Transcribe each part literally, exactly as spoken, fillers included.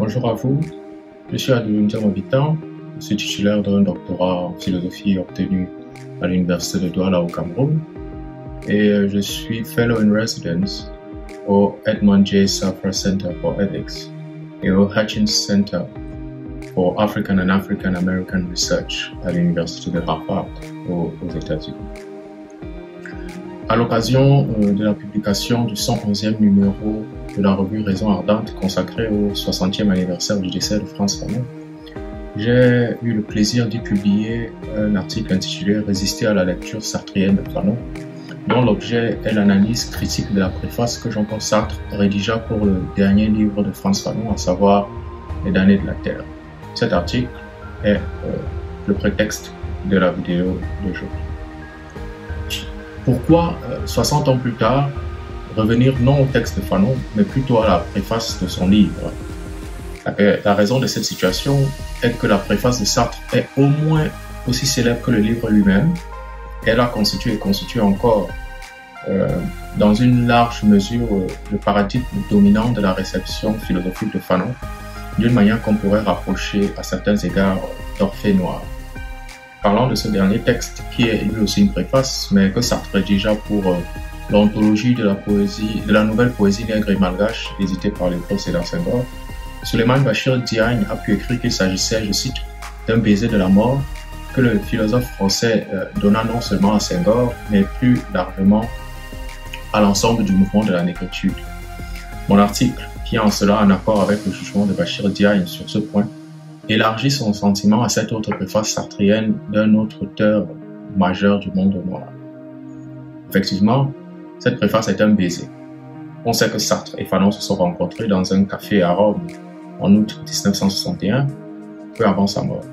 Bonjour à vous, je suis Adeline Diamobitan, je suis titulaire d'un doctorat en philosophie obtenu à l'Université de Douala au Cameroun et je suis Fellow in Residence au Edmond J. Safra Center for Ethics et au Hutchins Center for African and African American Research à l'Université de Harvard aux, aux États-Unis. À l'occasion euh, de la publication du cent onzième numéro de la revue Raison Ardente consacrée au soixantième anniversaire du décès de Frantz Fanon, j'ai eu le plaisir d'y publier un article intitulé « Résister à la lecture sartrienne de Fanon », dont l'objet est l'analyse critique de la préface que Jean-Paul Sartre rédigea pour le dernier livre de Frantz Fanon, à savoir « Les damnés de la Terre ». Cet article est euh, le prétexte de la vidéo d'aujourd'hui. Pourquoi, euh, soixante ans plus tard, revenir non au texte de Fanon, mais plutôt à la préface de son livre? La, la raison de cette situation est que la préface de Sartre est au moins aussi célèbre que le livre lui-même. Elle a constitué et constitue encore, euh, dans une large mesure, euh, le paradigme dominant de la réception philosophique de Fanon, d'une manière qu'on pourrait rapprocher à certains égards d'Orphée Noir. Parlant de ce dernier texte, qui est lui aussi une préface, mais que Sartre rédigea pour euh, l'anthologie de la poésie, de la nouvelle poésie nègre et malgache, éditée par les Léopold Sédar Senghor, Souleymane Bachir Diagne a pu écrire qu'il s'agissait, je cite, d'un baiser de la mort que le philosophe français euh, donna non seulement à Senghor, mais plus largement à l'ensemble du mouvement de la négritude. Mon article, qui est en cela en accord avec le jugement de Bachir Diagne sur ce point, élargit son sentiment à cette autre préface sartrienne d'un autre auteur majeur du monde noir. Effectivement, cette préface est un baiser. On sait que Sartre et Fanon se sont rencontrés dans un café à Rome en août dix-neuf cent soixante et un, peu avant sa mort.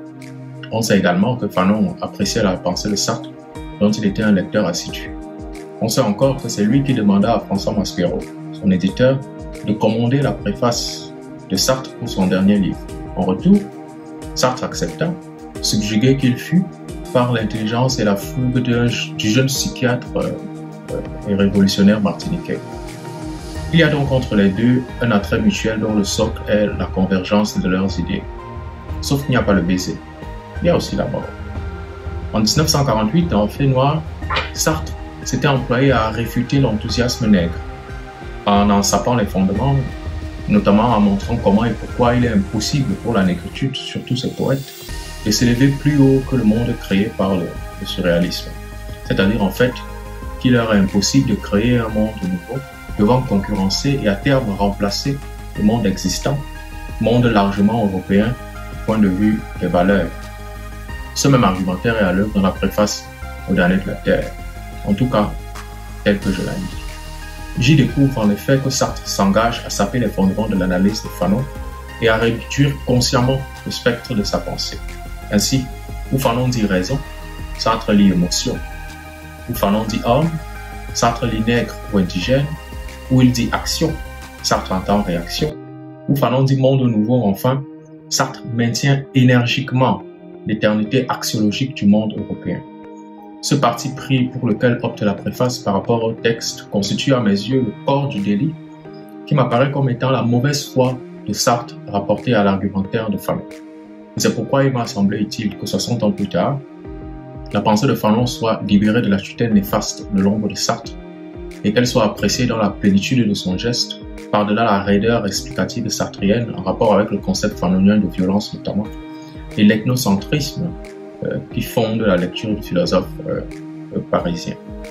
On sait également que Fanon appréciait la pensée de Sartre, dont il était un lecteur assidu. On sait encore que c'est lui qui demanda à François Maspero, son éditeur, de commander la préface de Sartre pour son dernier livre. En retour, Sartre accepta, subjugué qu'il fut par l'intelligence et la fougue du jeune psychiatre euh, euh, et révolutionnaire martiniquais. Il y a donc entre les deux un attrait mutuel dont le socle est la convergence de leurs idées. Sauf qu'il n'y a pas le baiser, il y a aussi la mort. En dix-neuf cent quarante-huit, dans Orphée Noir, Sartre s'était employé à réfuter l'enthousiasme nègre, en en sapant les fondements, notamment en montrant comment et pourquoi il est impossible pour la négritude, surtout ses poètes, de s'élever plus haut que le monde créé par le, le surréalisme. C'est-à-dire en fait qu'il leur est impossible de créer un monde nouveau, devant concurrencer et à terme remplacer le monde existant, monde largement européen du point de vue des valeurs. Ce même argumentaire est à l'œuvre dans la préface aux damnés de la Terre, en tout cas tel que je l'ai dit. J'y découvre en effet que Sartre s'engage à saper les fondements de l'analyse de Fanon et à réduire consciemment le spectre de sa pensée. Ainsi, où Fanon dit raison, Sartre lit émotion. Où Fanon dit homme, Sartre lit nègre ou indigène. Où il dit action, Sartre entend réaction. Où Fanon dit monde nouveau, enfin, Sartre maintient énergiquement l'éternité axiologique du monde européen. Ce parti pris pour lequel opte la préface par rapport au texte constitue à mes yeux le corps du délit qui m'apparaît comme étant la mauvaise foi de Sartre rapportée à l'argumentaire de Fanon. C'est pourquoi il m'a semblé utile que soixante ans plus tard, la pensée de Fanon soit libérée de la tutelle néfaste de l'ombre de Sartre et qu'elle soit appréciée dans la plénitude de son geste par-delà la raideur explicative sartrienne en rapport avec le concept fanonien de violence notamment et l'ethnocentrisme Euh, qui fonde la lecture du philosophe euh, euh, parisien.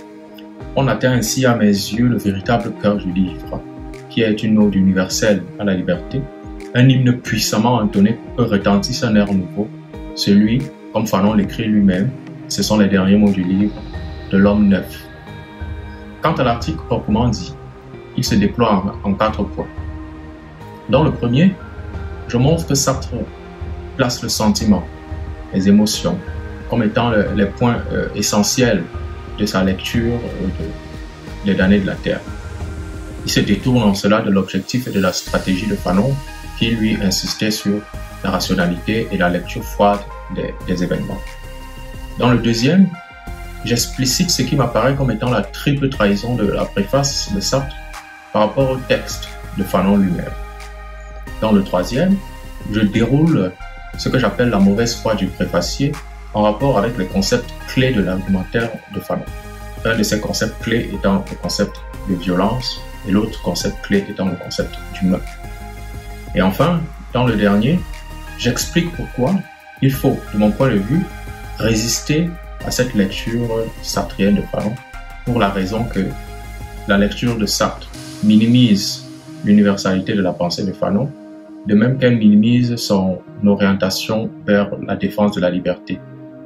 On atteint ainsi à mes yeux le véritable cœur du livre, qui est une ode universelle à la liberté, un hymne puissamment entonné que retentisse un air nouveau, celui, comme Fanon l'écrit lui-même, ce sont les derniers mots du livre, de l'homme neuf. Quant à l'article proprement dit, il se déploie en, en quatre points. Dans le premier, je montre que Sartre place le sentiment, les émotions, comme étant le, les points euh, essentiels de sa lecture euh, de, des damnés de la Terre. Il se détourne en cela de l'objectif et de la stratégie de Fanon, qui lui insistait sur la rationalité et la lecture froide des, des événements. Dans le deuxième, j'explicite ce qui m'apparaît comme étant la triple trahison de la préface de Sartre par rapport au texte de Fanon lui-même. Dans le troisième, je déroule ce que j'appelle la mauvaise foi du préfacier en rapport avec les concepts clés de l'argumentaire de Fanon. Un de ces concepts clés étant le concept de violence et l'autre concept clé étant le concept d'humain. Et enfin, dans le dernier, j'explique pourquoi il faut, de mon point de vue, résister à cette lecture sartrienne de Fanon pour la raison que la lecture de Sartre minimise l'universalité de la pensée de Fanon, de même qu'elle minimise son orientation vers la défense de la liberté.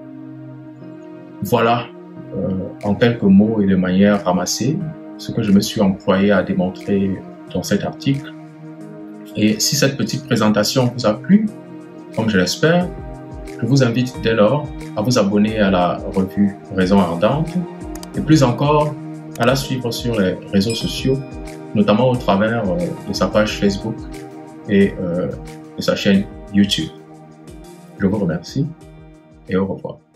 Voilà, euh, en quelques mots et de manière ramassée, ce que je me suis employé à démontrer dans cet article. Et si cette petite présentation vous a plu, comme je l'espère, je vous invite dès lors à vous abonner à la revue Raison Ardente et plus encore à la suivre sur les réseaux sociaux, notamment au travers euh, de sa page Facebook et euh, de sa chaîne YouTube. Je vous remercie et au revoir.